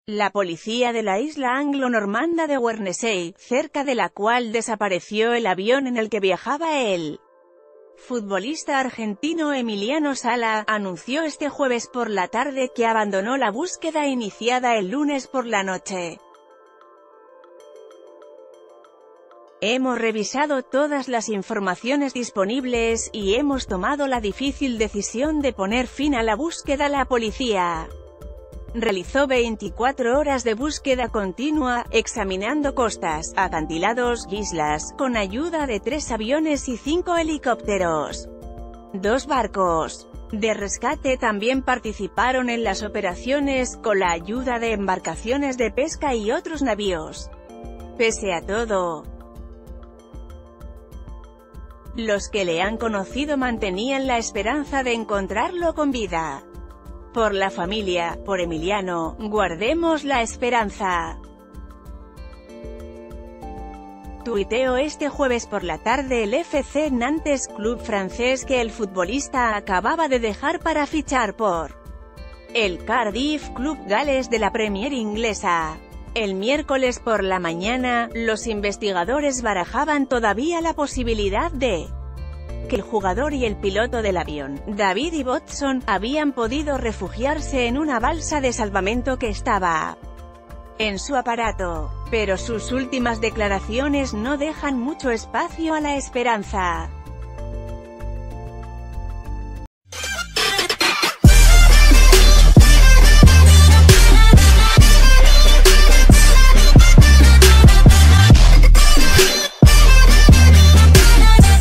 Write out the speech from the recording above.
La policía de la isla anglo-normanda de Guernsey, cerca de la cual desapareció el avión en el que viajaba el futbolista argentino Emiliano Sala, anunció este jueves por la tarde que abandonó la búsqueda iniciada el lunes por la noche. Hemos revisado todas las informaciones disponibles, y hemos tomado la difícil decisión de poner fin a la búsqueda. La policía realizó 24 horas de búsqueda continua, examinando costas, acantilados, islas, con ayuda de 3 aviones y 5 helicópteros. 2 barcos de rescate también participaron en las operaciones, con la ayuda de embarcaciones de pesca y otros navíos. Pese a todo, los que le han conocido mantenían la esperanza de encontrarlo con vida. Por la familia, por Emiliano, guardemos la esperanza. Tuiteó este jueves por la tarde el FC Nantes, club francés que el futbolista acababa de dejar para fichar por el Cardiff, club galés de la Premier inglesa. El miércoles por la mañana, los investigadores barajaban todavía la posibilidad de que el jugador y el piloto del avión, David Ibbotson, habían podido refugiarse en una balsa de salvamento que estaba en su aparato. Pero sus últimas declaraciones no dejan mucho espacio a la esperanza.